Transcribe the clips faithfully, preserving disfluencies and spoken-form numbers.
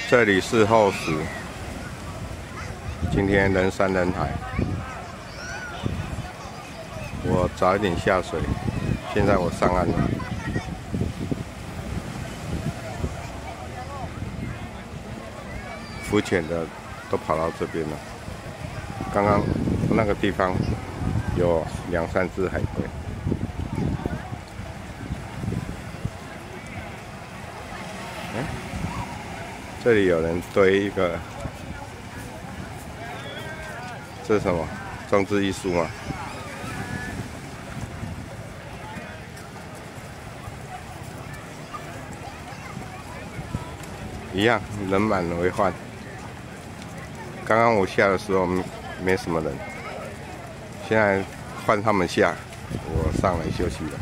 这里是后石，今天人山人海。我早一点下水，现在我上岸了。浮潜的都跑到这边了。刚刚那个地方有两三只海龟。哎，这里有人堆一个，这是什么？装置艺术吗？一样，人满为患。刚刚我下的时候没没什么人，现在换他们下，我上来休息了。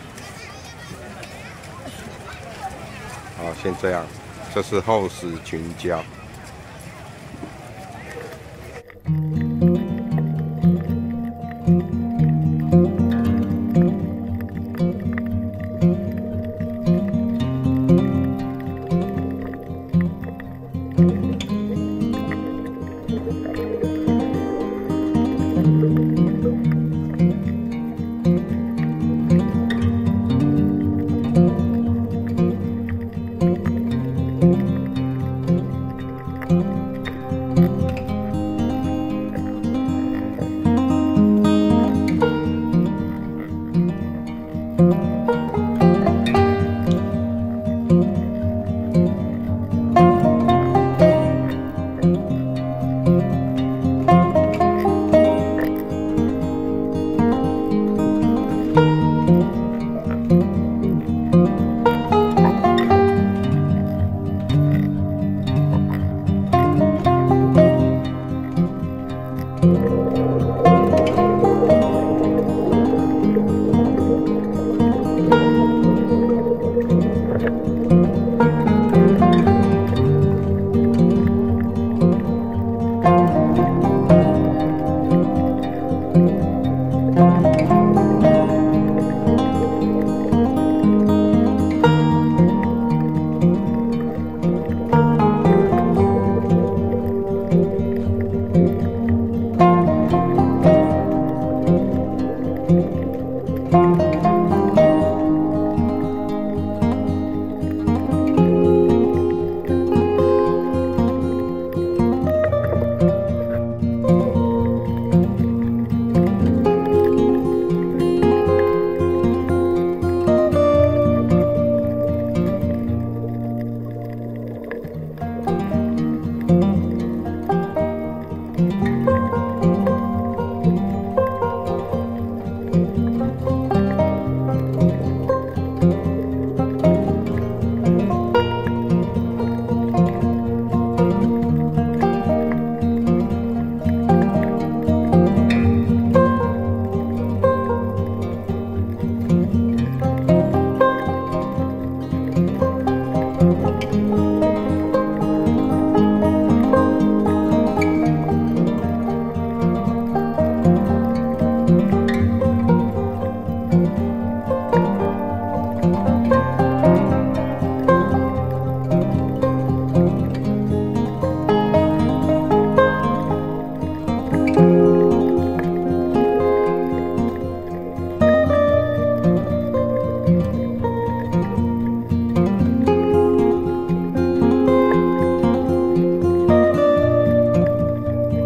好，先这样。这是后石群礁。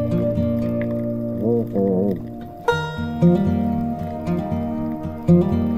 Thank you.